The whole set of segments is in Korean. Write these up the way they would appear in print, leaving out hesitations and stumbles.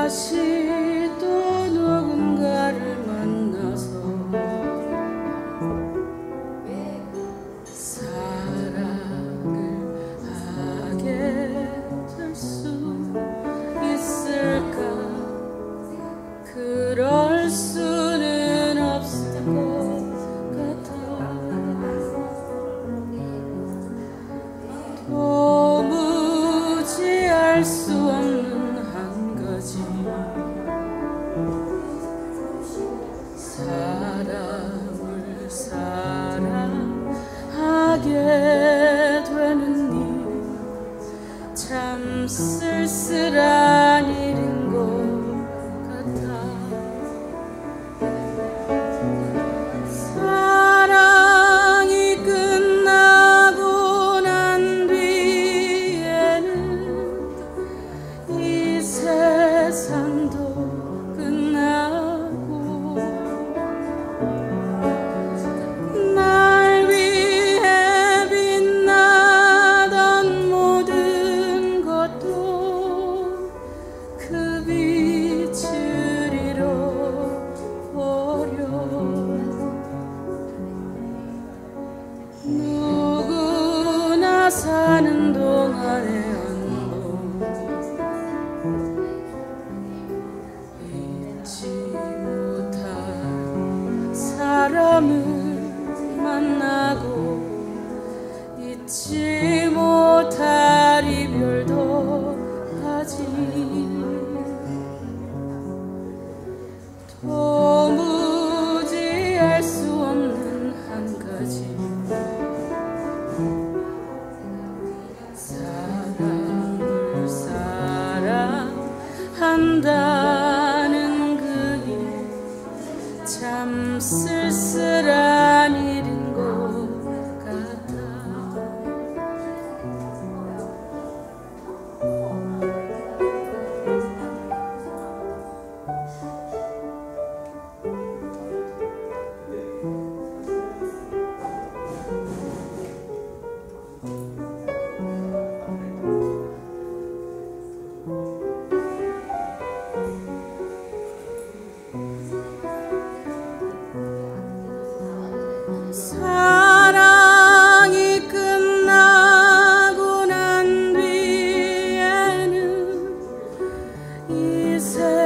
다시 또 누군가를 만나서 사랑을 하게 될 수 있을까? 그럴 수는 없을 것 같아. 도무지 알 수 없는 한 가지, 사람을 사랑하게 되는 일 참 쓸쓸한 일인 것 같아. 사랑이 끝나고 난 뒤에는 이 세상도 끝나고 날 위해 빛나던 모든 것도 그 빛을 잃어버려. 누구나 사는 동안에 한번 잊지 못할 사람을 만나고 잊지 못할 이별도 하지. 도무지 알 수 없는 한 가지, 사람을 사랑한다는 그 일 참 쓸쓸한 일인 것 같아. 사랑이 끝나고 난 뒤에는 이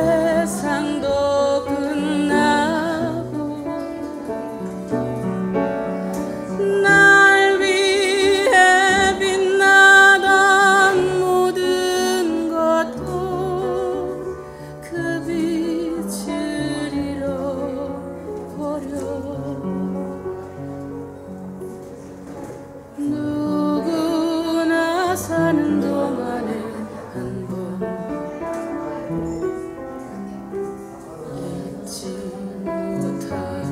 세상도 끝나고 날 위해 빛나던 모든 것도 그 빛을 잃어버려. 누구나 사는 동안에 한번 잊지 못할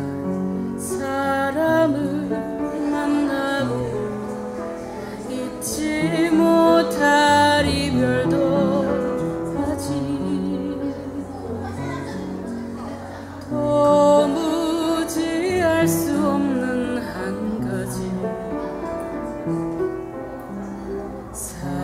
사람을 만나고 잊지 못할 이별도 하지. 도무지 알 수 없는 한 가지,